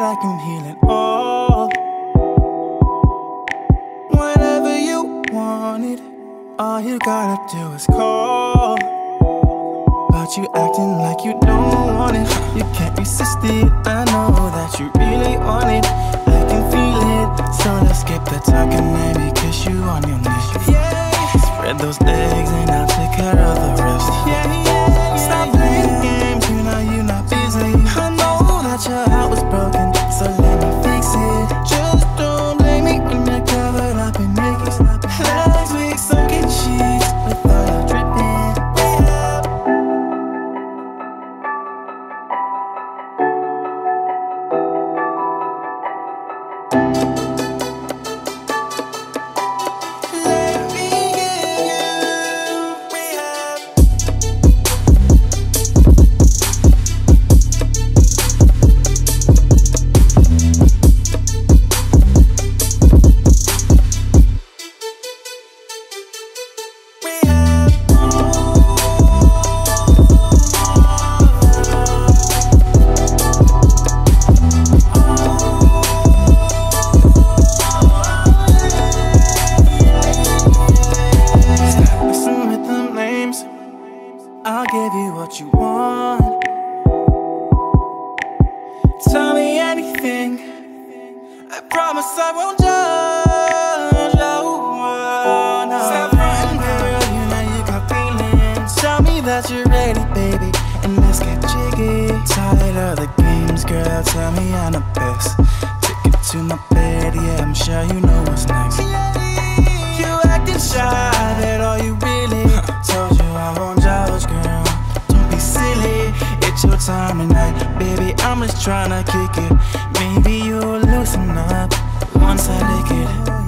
I can heal it all. Whenever you want it, all you gotta do is call. But you acting like you don't want it. You can't resist it. I know that you really want it. I can feel it. So let's skip the talking, maybe kiss you on your neck. Yeah. Spread those legs and I'll take care of the rest. Yeah. Stop playing games, you know you're not busy. I know that your heart was broken, so let me fix it. Just don't blame me when you're covered up in naked. Last week soaking sheets with all your dripping. I'll give you what you want. Tell me anything, I promise I won't judge. Oh, no. Stop frontin', girl, you know you got feelings. Tell me that you're ready, baby, and let's get jiggy. Tired of the games, girl, tell me I'm the best. Take it to my bed, yeah, I'm sure you know what's next. You acting shy, that all you really told you I won't judge, girl. Don't be silly, it's your time tonight, baby, I'm just tryna kick it. Maybe you'll loosen up once I lick it.